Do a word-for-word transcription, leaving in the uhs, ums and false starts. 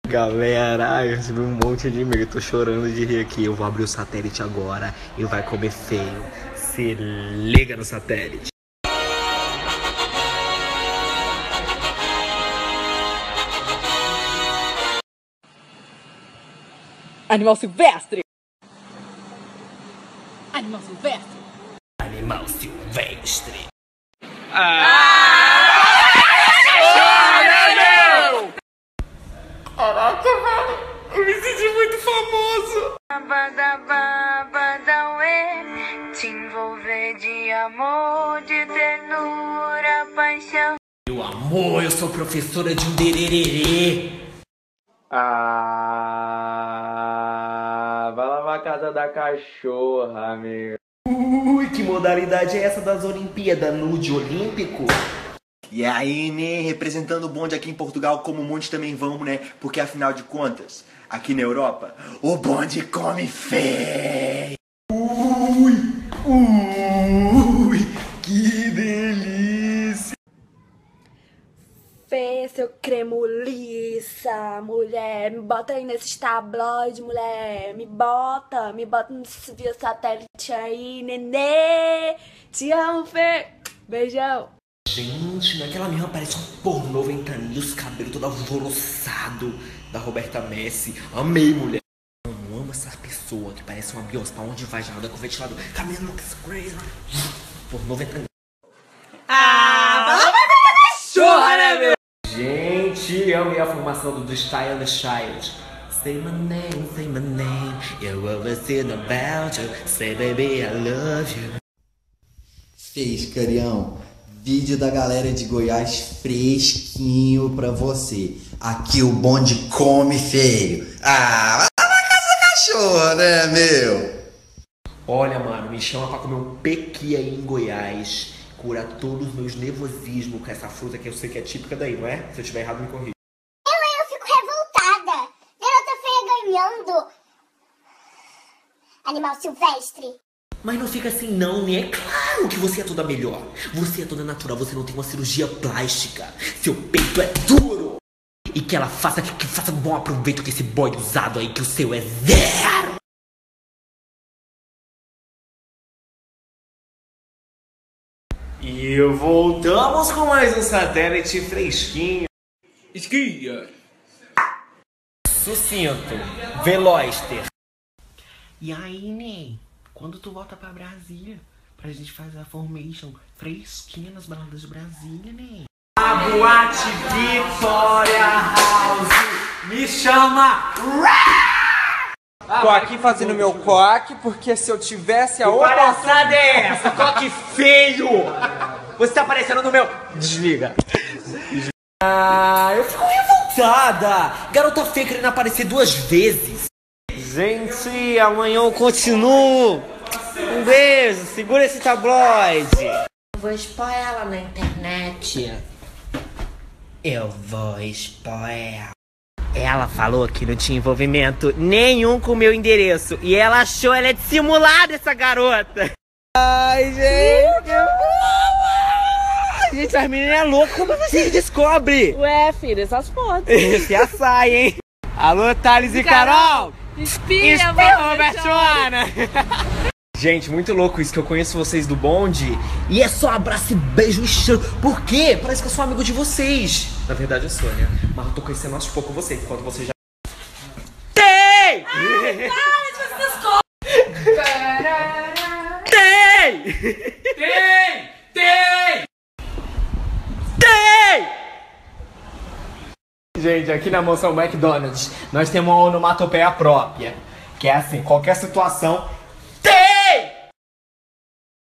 Galera, eu recebi um monte de e-mail, eu tô chorando de rir aqui. Eu vou abrir o satélite agora e vai comer feio. Se liga no satélite. Animal silvestre! Animal silvestre! Animal silvestre! Ah! Caraca, velho! Eu me senti muito famoso! Te envolver de amor, de ternura, paixão. Meu amor, eu sou professora de um dererê. Ah, vai lavar a casa da cachorra, meu. Ui, que modalidade é essa das Olimpíadas? Nude olímpico? E aí, né, representando o bonde aqui em Portugal, como muitos também vão, né? Porque afinal de contas, aqui na Europa, o bonde come feio. Ui, ui, que delícia. Fê, seu cremo liça, mulher, me bota aí nesses tabloides, mulher, me bota, me bota nesse via satélite aí, nenê, te amo, Fê, beijão. Gente, naquela mesma parece um pornô ventanilos, cabelo todo alvoroçado da Roberta Messi. Amei, mulher. Eu amo essa pessoa que parece uma Beyoncé. Pra onde vai, já anda com o ventilador. Cabelo looks crazy. Pornô ventanilos. Ah, vai lá pra cachorra, né, meu? Gente, eu amei a formação do The Style the Child. Say my name, say my name. You always think about you. Say baby, I love you. Fez, Carião. Vídeo da galera de Goiás fresquinho pra você. Aqui o bonde come feio. Ah, vai na casa da cachorra, né, meu? Olha, mano, me chama pra comer um pequi aí em Goiás. Cura todos os meus nervosismos com essa fruta que eu sei que é típica daí, não é? Se eu estiver errado, me corrija. Eu, eu fico revoltada. Garota feia ganhando. Animal silvestre. Mas não fica assim não, né? É claro que você é toda melhor. Você é toda natural, você não tem uma cirurgia plástica. Seu peito é duro. E que ela faça, que, que faça um bom aproveito com esse boy usado aí, que o seu é zero. E voltamos com mais um satélite fresquinho. Esquia. Sucinto. Veloster. E aí, Ney? Quando tu volta pra Brasília, pra gente fazer a formation fresquinha nas baladas de Brasília, né? A boate Vitória House me chama. Tô aqui fazendo meu coque, porque se eu tivesse a Que outra... palhaçada é essa? Coque feio! Você tá aparecendo no meu... Desliga. Ah, eu fico revoltada. Garota feia querendo aparecer duas vezes. Gente, amanhã eu continuo. Um beijo, segura esse tabloide. Eu vou expor ela na internet. Eu vou expor ela. Ela falou que não tinha envolvimento nenhum com o meu endereço. E ela achou, ela é dissimulada, essa garota. Ai, gente. Gente, as meninas é louca. Como vocês descobrem? Ué, filho, essas fotos. Esse açaí, hein? Alô, Thales e Carol. Espia, Espia, Robertona. Gente, muito louco isso, que eu conheço vocês do bonde e é só abraço e beijo e cheiro. Por quê? Parece que eu sou amigo de vocês. Na verdade eu sou, né? Mas eu tô conhecendo aos poucos vocês, enquanto vocês já... Tem! Tem! Tem! Tem! Tem! Gente, aqui na Mansão McDonald's nós temos uma onomatopeia própria. Que é assim, qualquer situação